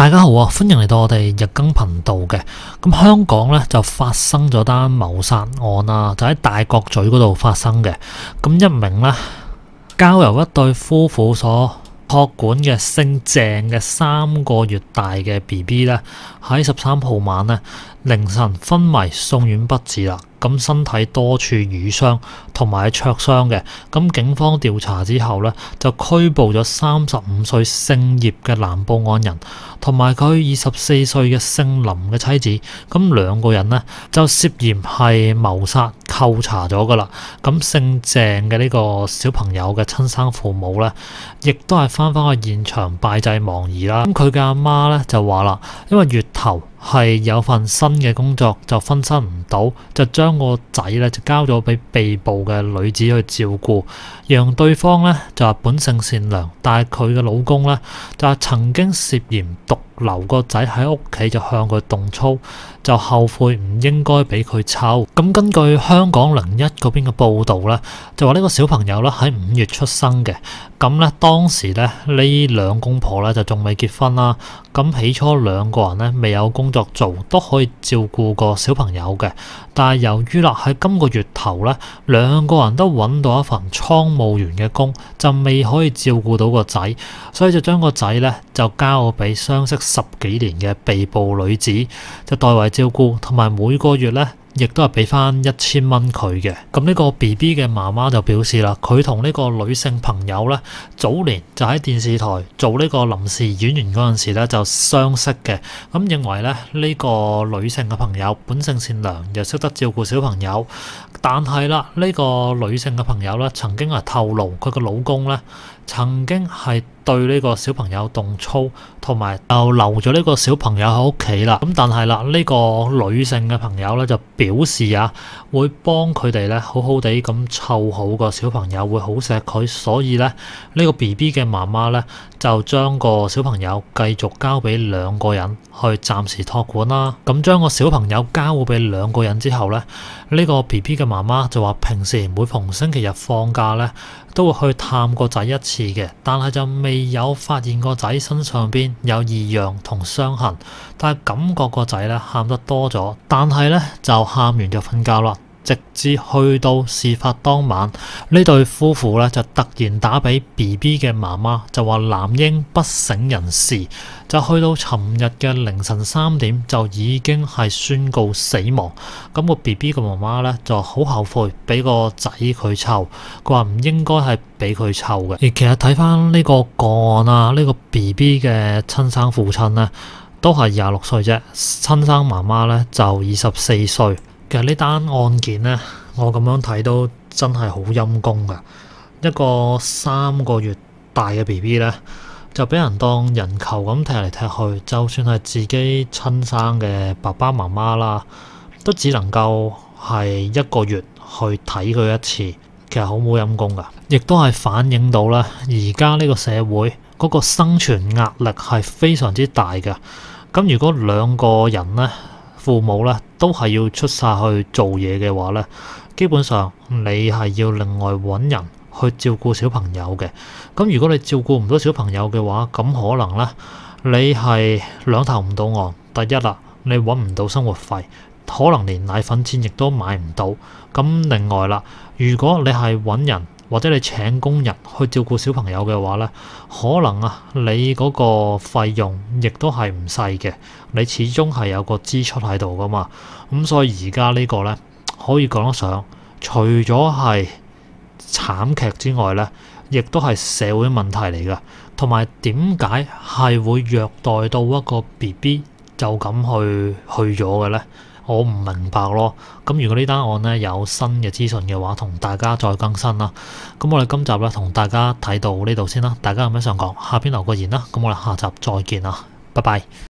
大家好啊，歡迎嚟到我哋日更頻道嘅。咁香港咧就發生咗單謀殺案啊，就喺大角咀嗰度發生嘅。咁一名咧交由一對夫婦所託管嘅姓鄭嘅3個月大嘅 BB 咧，喺13號晚咧凌晨昏迷送院不治啦。咁身體多處瘀傷同埋灼傷嘅。咁警方調查之後咧，就拘捕咗35歲姓葉嘅男報案人，同埋佢24歲嘅姓林嘅妻子。咁兩個人呢，就涉嫌係謀殺扣查咗噶啦。咁姓鄭嘅呢個小朋友嘅親生父母咧，亦都係翻返去現場拜祭亡兒啦。咁佢嘅阿媽咧就話啦，因為月頭係有份新嘅工作，就分身唔到，就將個仔咧就交咗俾被捕嘅女子去照顧，讓對方咧就係本性善良，但係佢嘅老公咧就係曾經涉嫌獨留個仔喺屋企，就向佢動粗，就後悔唔應該俾佢湊。咁根據香港01嗰邊嘅報導咧，就話呢個小朋友咧喺5月出生嘅。咁咧當時咧呢兩公婆咧就仲未結婚啦。咁起初兩個人咧未有工作做，都可以照顧個小朋友嘅。但係由於啦喺今個月頭咧，兩個人都揾到一份倉務員嘅工，就未可以照顧到個仔，所以就將個仔咧就交俾相識10幾年嘅被捕女子，就代為照顧，同埋每個月咧亦都係俾翻1000蚊佢嘅。咁呢個 BB 嘅媽媽就表示啦，佢同呢個女性朋友咧早年就喺電視台做呢個臨時演員嗰陣時咧就相識嘅。咁認為咧呢個女性嘅朋友本性善良，又識得照顧小朋友。但係啦，呢個女性嘅朋友咧曾經係透露佢個老公咧曾經係對呢個小朋友動粗，同埋就留咗呢個小朋友喺屋企啦。咁但係啦，呢個女性嘅朋友咧就表示啊，會幫佢哋咧好好地咁湊好個小朋友，會好錫佢。所以咧呢個 BB 嘅媽媽咧就將個小朋友繼續交俾兩個人去暫時託管啦。咁將個小朋友交俾兩個人之後咧，呢個 BB 嘅媽媽就話平時每逢星期日放假咧都會去探個仔一次嘅，但係就未有發現個仔身上邊有異樣同傷痕，但係感覺個仔咧喊得多咗，但係咧就喊完就瞓覺啦。直至去到事發當晚，呢對夫婦咧就突然打俾 BB 嘅媽媽，就話男嬰不省人事，就去到尋日嘅凌晨3點就已經係宣告死亡。咁個 BB 嘅媽媽咧就好後悔俾個仔佢湊，佢話唔應該係俾佢湊嘅。而其實睇翻呢個個案啊，呢個 BB 嘅親生父親咧都係26歲啫，親生媽媽咧就24歲。其實呢單案件呢，我咁樣睇都真係好陰公噶。一個3個月大嘅 BB 呢，就俾人當人球咁踢嚟踢去，就算係自己親生嘅爸爸媽媽啦，都只能夠係1個月去睇佢一次，其實好冇陰公噶。亦都係反映到咧，而家呢個社會嗰個生存壓力係非常之大嘅。咁如果兩個人呢，父母咧都係要出晒去做嘢嘅話咧，基本上你係要另外揾人去照顧小朋友嘅。咁如果你照顧唔到小朋友嘅話，咁可能咧你係兩頭唔到岸。第一啦，你揾唔到生活費，可能連奶粉錢亦都買唔到。咁另外啦，如果你係揾人或者你請工人去照顧小朋友嘅話咧，可能啊你嗰個費用亦都係唔細嘅，你始終係有個支出喺度噶嘛。咁所以而家呢個咧可以講得上，除咗係慘劇之外咧，亦都係社會問題嚟噶。同埋點解係會虐待到一個 BB 就咁去咗嘅咧？我唔明白咯。咁如果呢單案咧有新嘅資訊嘅話，同大家再更新啦。咁我哋今集咧同大家睇到呢度先啦。大家有咩想講，下邊留個言啦。咁我哋下集再見啦，拜拜。